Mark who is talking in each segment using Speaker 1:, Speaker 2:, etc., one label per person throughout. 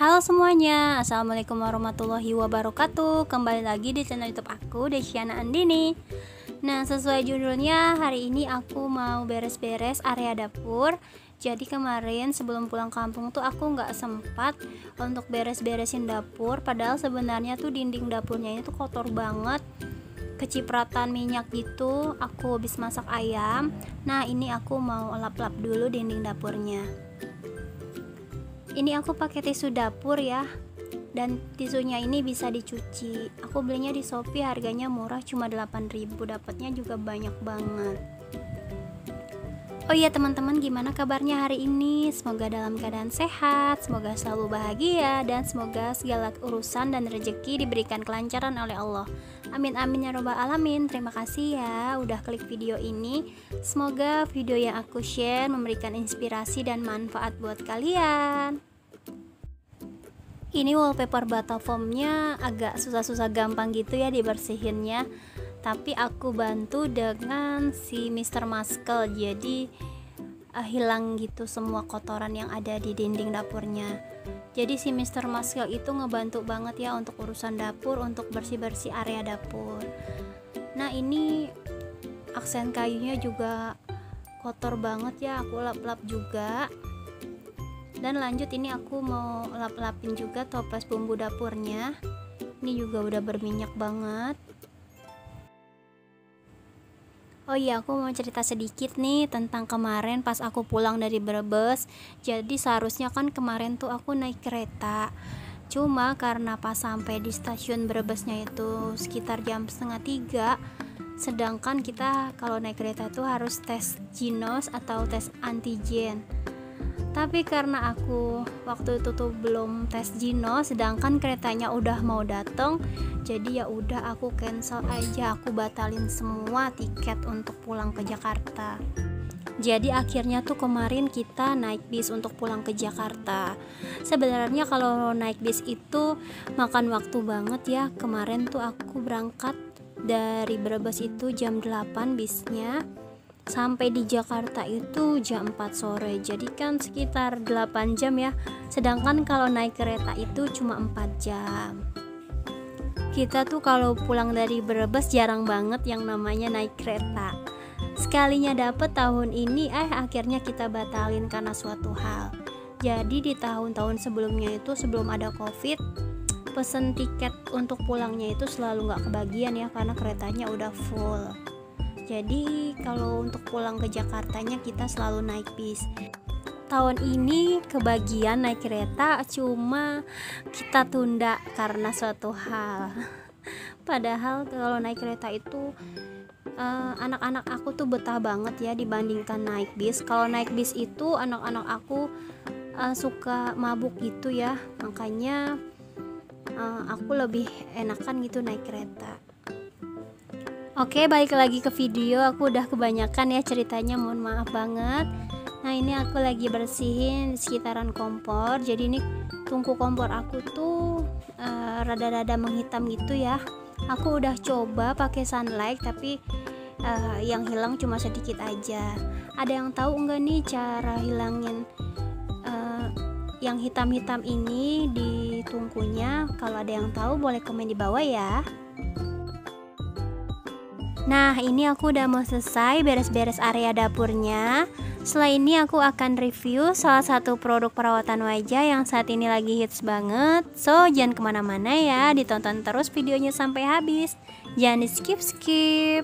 Speaker 1: Halo semuanya, Assalamualaikum warahmatullahi wabarakatuh. Kembali lagi di channel YouTube aku, Desyana Andini. Nah, sesuai judulnya, hari ini aku mau beres-beres area dapur. Jadi kemarin sebelum pulang kampung tuh aku nggak sempat untuk beres-beresin dapur. Padahal sebenarnya tuh dinding dapurnya ini tuh kotor banget, kecipratan minyak gitu. Aku habis masak ayam. Nah, ini aku mau lap-lap dulu dinding dapurnya. Ini aku pakai tisu dapur ya, dan tisunya ini bisa dicuci. Aku belinya di Shopee, harganya murah, cuma 8.000, dapatnya juga banyak banget. Oh iya teman-teman, gimana kabarnya hari ini? Semoga dalam keadaan sehat, semoga selalu bahagia, dan semoga segala urusan dan rezeki diberikan kelancaran oleh Allah. Amin amin ya robbal alamin. Terima kasih ya udah klik video ini. Semoga video yang aku share memberikan inspirasi dan manfaat buat kalian. Ini wallpaper bata foamnya agak susah-susah gampang gitu ya dibersihinnya, tapi aku bantu dengan si Mr. Muscle, jadi hilang gitu semua kotoran yang ada di dinding dapurnya. Jadi si Mr. Muscle itu ngebantu banget ya untuk urusan dapur, untuk bersih-bersih area dapur. Nah, ini aksen kayunya juga kotor banget ya, aku lap-lap juga. Dan lanjut, ini aku mau lap-lapin juga toples bumbu dapurnya. Ini juga udah berminyak banget. Oh iya, aku mau cerita sedikit nih tentang kemarin pas aku pulang dari Brebes. Jadi seharusnya kan kemarin tuh aku naik kereta, cuma karena pas sampai di stasiun Brebesnya itu sekitar jam 2:30, sedangkan kita kalau naik kereta itu harus tes Ginos atau tes antigen. Tapi karena aku waktu itu tuh belum tes Ginos, sedangkan keretanya udah mau datang, jadi ya udah aku cancel aja, aku batalin semua tiket untuk pulang ke Jakarta. Jadi akhirnya tuh kemarin kita naik bis untuk pulang ke Jakarta. Sebenarnya kalau naik bis itu makan waktu banget ya. Kemarin tuh aku berangkat dari Brebes itu jam 8 bisnya, sampai di Jakarta itu jam 4 sore. Jadi kan sekitar 8 jam ya. Sedangkan kalau naik kereta itu cuma 4 jam. Kita tuh kalau pulang dari Brebes jarang banget yang namanya naik kereta. Sekalinya dapet tahun ini, akhirnya kita batalin karena suatu hal. Jadi di tahun-tahun sebelumnya itu, sebelum ada Covid, pesen tiket untuk pulangnya itu selalu nggak kebagian ya, karena keretanya udah full. Jadi kalau untuk pulang ke Jakartanya kita selalu naik bis. Tahun ini kebagian naik kereta, cuma kita tunda karena suatu hal. Padahal kalau naik kereta itu anak-anak aku tuh betah banget ya dibandingkan naik bis. Kalau naik bis itu anak-anak aku suka mabuk gitu ya, makanya aku lebih enakan gitu naik kereta. Oke, balik lagi ke video. Aku udah kebanyakan ya ceritanya, mohon maaf banget. Nah, ini aku lagi bersihin di sekitaran kompor. Jadi ini tungku kompor aku tuh rada-rada menghitam gitu ya. Aku udah coba pakai sunlight, tapi yang hilang cuma sedikit aja. Ada yang tahu enggak nih cara hilangin yang hitam-hitam ini di tungkunya? Kalau ada yang tahu boleh komen di bawah ya. Nah, ini aku udah mau selesai beres-beres area dapurnya. Setelah ini aku akan review salah satu produk perawatan wajah yang saat ini lagi hits banget. So, jangan kemana-mana ya, ditonton terus videonya sampai habis. Jangan di skip-skip.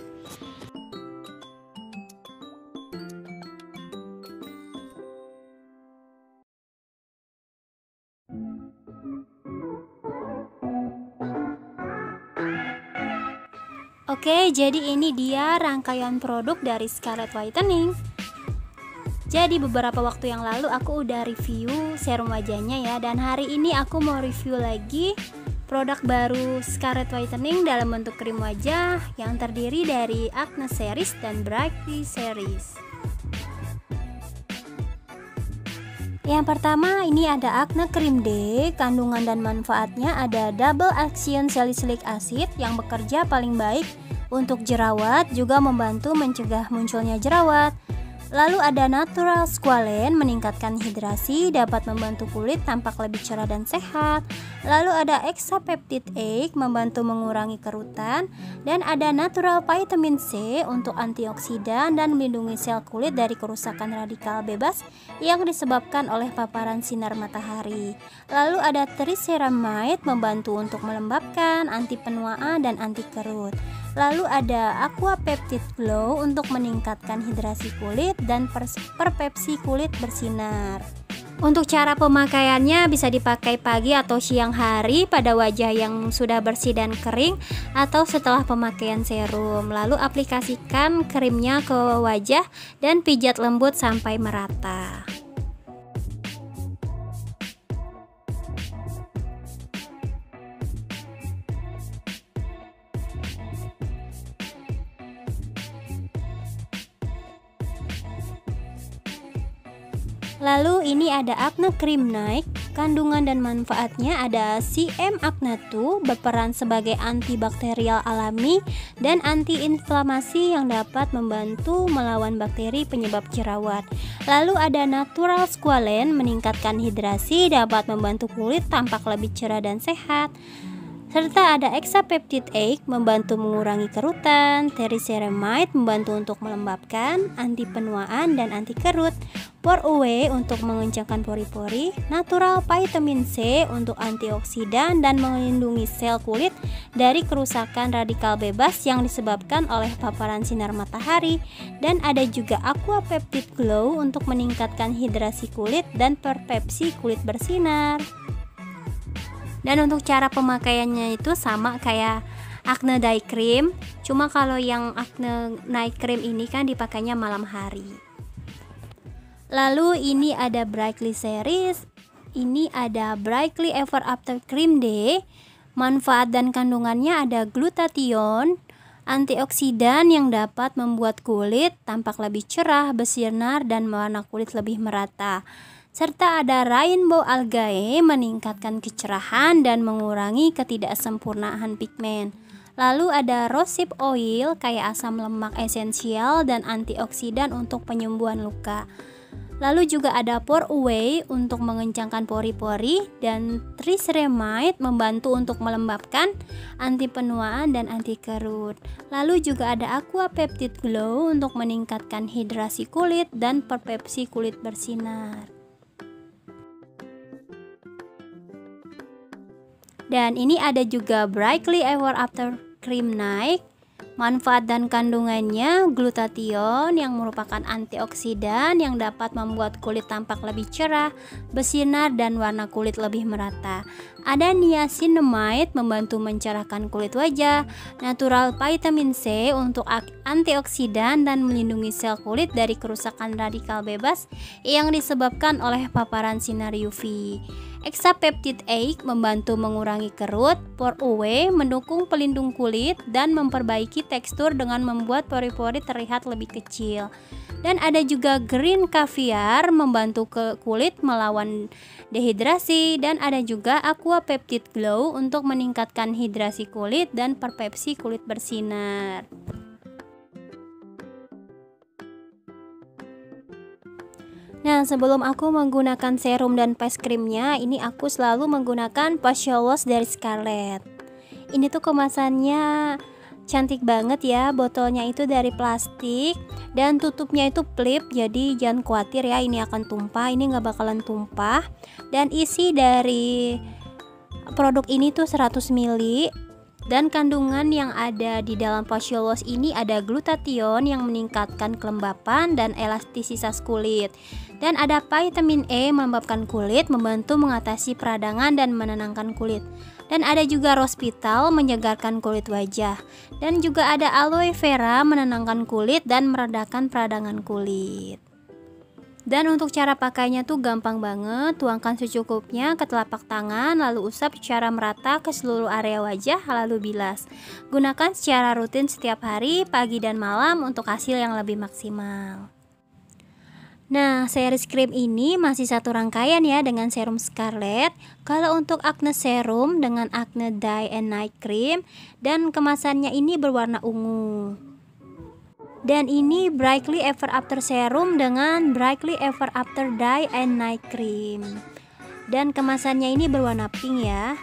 Speaker 1: Oke, jadi ini dia rangkaian produk dari Scarlett Whitening. Jadi beberapa waktu yang lalu aku udah review serum wajahnya ya, dan hari ini aku mau review lagi produk baru Scarlett Whitening dalam bentuk krim wajah yang terdiri dari Acne Series dan Brightening Series. Yang pertama ini ada Acne Cream Day. Kandungan dan manfaatnya ada double action salicylic acid yang bekerja paling baik untuk jerawat, juga membantu mencegah munculnya jerawat. Lalu ada Natural Squalane, meningkatkan hidrasi, dapat membantu kulit tampak lebih cerah dan sehat. Lalu ada Exapeptide Egg, membantu mengurangi kerutan. Dan ada Natural Vitamin C untuk antioksidan dan melindungi sel kulit dari kerusakan radikal bebas yang disebabkan oleh paparan sinar matahari. Lalu ada Triceramide, membantu untuk melembabkan, anti penuaan dan anti kerut. Lalu ada Aqua Peptide Glow untuk meningkatkan hidrasi kulit dan perpepsi kulit bersinar. Untuk cara pemakaiannya bisa dipakai pagi atau siang hari pada wajah yang sudah bersih dan kering atau setelah pemakaian serum. Lalu aplikasikan krimnya ke wajah dan pijat lembut sampai merata. Lalu ini ada Acne Cream Night. Kandungan dan manfaatnya ada CM Acne 2, berperan sebagai antibakterial alami dan antiinflamasi yang dapat membantu melawan bakteri penyebab jerawat. Lalu ada Natural Squalane, meningkatkan hidrasi, dapat membantu kulit tampak lebih cerah dan sehat. Serta ada Exapeptide Egg, membantu mengurangi kerutan. Triceramide, membantu untuk melembabkan, anti penuaan dan anti kerut. Pore Away untuk mengencangkan pori-pori. Natural Vitamin C untuk antioksidan dan melindungi sel kulit dari kerusakan radikal bebas yang disebabkan oleh paparan sinar matahari. Dan ada juga Aqua Peptide Glow untuk meningkatkan hidrasi kulit dan perpepsi kulit bersinar. Dan untuk cara pemakaiannya itu sama kayak Acne Day Cream, cuma kalau yang Acne Night Cream ini kan dipakainya malam hari. Lalu ini ada Brightly Series, ini ada Brightly Ever After Cream Day. Manfaat dan kandungannya ada glutathione, antioksidan yang dapat membuat kulit tampak lebih cerah, bersinar dan warna kulit lebih merata. Serta ada Rainbow Algae, meningkatkan kecerahan dan mengurangi ketidaksempurnaan pigmen. Lalu ada Rosehip Oil, kayak asam lemak esensial dan antioksidan untuk penyembuhan luka. Lalu juga ada Pore Away untuk mengencangkan pori-pori, dan Triceramide membantu untuk melembabkan, anti penuaan dan anti kerut. Lalu juga ada Aqua Peptide Glow untuk meningkatkan hidrasi kulit dan perpepsi kulit bersinar. Dan ini ada juga Brightly Ever After Cream Night. Manfaat dan kandungannya glutathione yang merupakan antioksidan yang dapat membuat kulit tampak lebih cerah, bersinar dan warna kulit lebih merata. Ada niacinamide, membantu mencerahkan kulit wajah. Natural Vitamin C untuk antioksidan dan melindungi sel kulit dari kerusakan radikal bebas yang disebabkan oleh paparan sinar UV. Exapeptide Egg membantu mengurangi kerut. Pore Away mendukung pelindung kulit dan memperbaiki tekstur dengan membuat pori-pori terlihat lebih kecil. Dan ada juga Green Caviar, membantu kulit melawan dehidrasi. Dan ada juga Aqua Peptide Glow untuk meningkatkan hidrasi kulit dan perpepsi kulit bersinar. Nah, sebelum aku menggunakan serum dan face creamnya, ini aku selalu menggunakan facial wash dari Scarlett. Ini tuh kemasannya cantik banget ya, botolnya itu dari plastik dan tutupnya itu flip, jadi jangan khawatir ya ini akan tumpah, ini nggak bakalan tumpah. Dan isi dari produk ini tuh 100 ml. Dan kandungan yang ada di dalam facial wash ini ada glutathione yang meningkatkan kelembapan dan elastisitas kulit. Dan ada vitamin E, melembabkan kulit, membantu mengatasi peradangan dan menenangkan kulit. Dan ada juga rose petal, menyegarkan kulit wajah. Dan juga ada aloe vera, menenangkan kulit dan meredakan peradangan kulit. Dan untuk cara pakainya tuh gampang banget, tuangkan secukupnya ke telapak tangan, lalu usap secara merata ke seluruh area wajah, lalu bilas. Gunakan secara rutin setiap hari, pagi dan malam untuk hasil yang lebih maksimal. Nah, series krim ini masih satu rangkaian ya dengan serum Scarlett. Kalau untuk acne serum dengan acne day and night cream, dan kemasannya ini berwarna ungu. Dan ini Brightly Ever After Serum dengan Brightly Ever After Day and Night Cream. Dan kemasannya ini berwarna pink ya.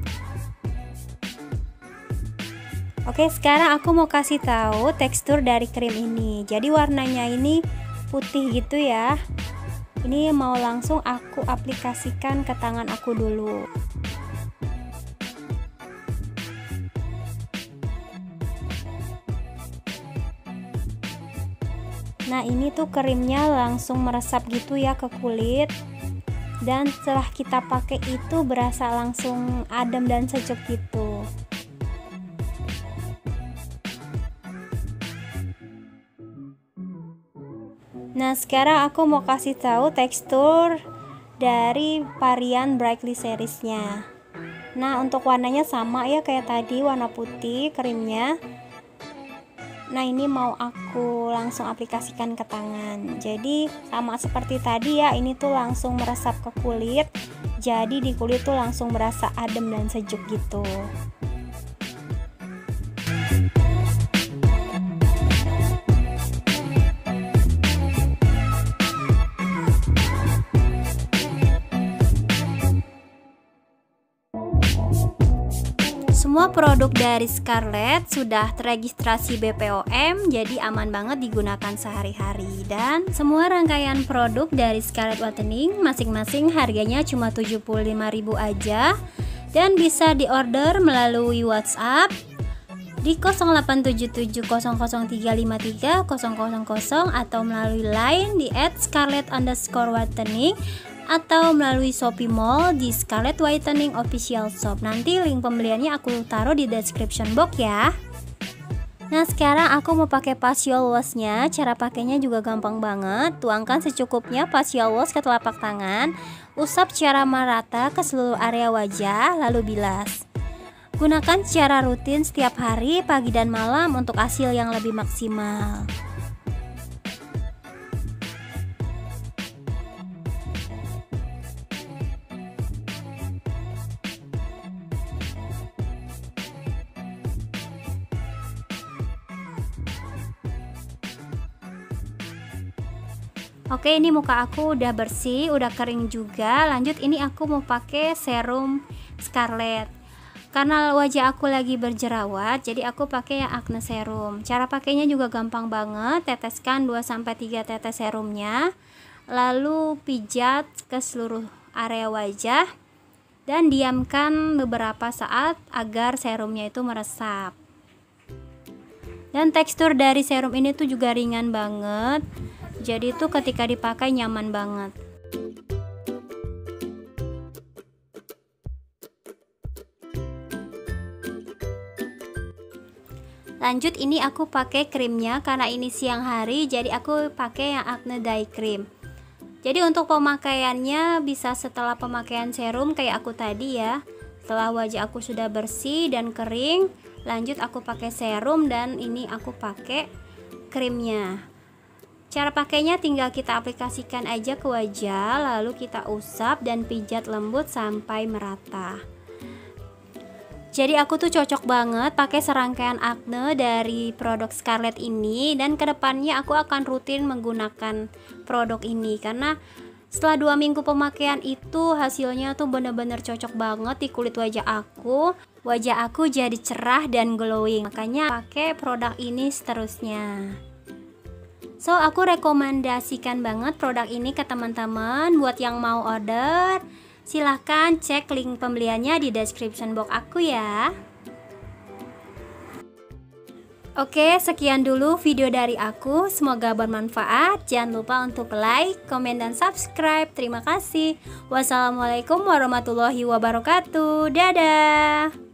Speaker 1: Oke, sekarang aku mau kasih tahu tekstur dari krim ini. Jadi warnanya ini putih gitu ya. Ini mau langsung aku aplikasikan ke tangan aku dulu. Nah, ini tuh krimnya langsung meresap gitu ya ke kulit. Dan setelah kita pakai itu berasa langsung adem dan sejuk gitu. Nah, sekarang aku mau kasih tahu tekstur dari varian Brightly seriesnya. Nah, untuk warnanya sama ya kayak tadi, warna putih krimnya. Nah, ini mau aku langsung aplikasikan ke tangan. Jadi sama seperti tadi ya, ini tuh langsung meresap ke kulit. Jadi di kulit tuh langsung berasa adem dan sejuk gitu. Semua produk dari Scarlett sudah teregistrasi BPOM, jadi aman banget digunakan sehari-hari. Dan semua rangkaian produk dari Scarlett Whitening masing-masing harganya cuma 75.000 aja. Dan bisa diorder melalui WhatsApp di 087700353000 atau melalui Line di @scarlett_whitening atau melalui Shopee Mall di Scarlett Whitening Official Shop. Nanti link pembeliannya aku taruh di description box ya. Nah, sekarang aku mau pakai facial washnya. Cara pakainya juga gampang banget. Tuangkan secukupnya facial wash ke telapak tangan, usap secara merata ke seluruh area wajah, lalu bilas. Gunakan secara rutin setiap hari, pagi dan malam untuk hasil yang lebih maksimal. Oke, ini muka aku udah bersih, udah kering juga. Lanjut, ini aku mau pakai serum Scarlett. Karena wajah aku lagi berjerawat, jadi aku pakai yang acne serum. Cara pakainya juga gampang banget. Teteskan 2-3 tetes serumnya, lalu pijat ke seluruh area wajah dan diamkan beberapa saat agar serumnya itu meresap. Dan tekstur dari serum ini tuh juga ringan banget. Jadi tuh ketika dipakai nyaman banget. Lanjut, ini aku pakai krimnya karena ini siang hari, jadi aku pakai yang Acne Day Cream. Jadi untuk pemakaiannya bisa setelah pemakaian serum kayak aku tadi ya. Setelah wajah aku sudah bersih dan kering, lanjut aku pakai serum dan ini aku pakai krimnya. Cara pakainya tinggal kita aplikasikan aja ke wajah, lalu kita usap dan pijat lembut sampai merata. Jadi aku tuh cocok banget pakai serangkaian acne dari produk Scarlett ini, dan kedepannya aku akan rutin menggunakan produk ini karena setelah 2 minggu pemakaian itu hasilnya tuh bener-bener cocok banget di kulit wajah aku. Wajah aku jadi cerah dan glowing, makanya pakai produk ini seterusnya. So, aku rekomendasikan banget produk ini ke teman-teman. Buat yang mau order, silahkan cek link pembeliannya di description box aku ya. Oke, sekian dulu video dari aku. Semoga bermanfaat. Jangan lupa untuk like, komen, dan subscribe. Terima kasih. Wassalamualaikum warahmatullahi wabarakatuh. Dadah.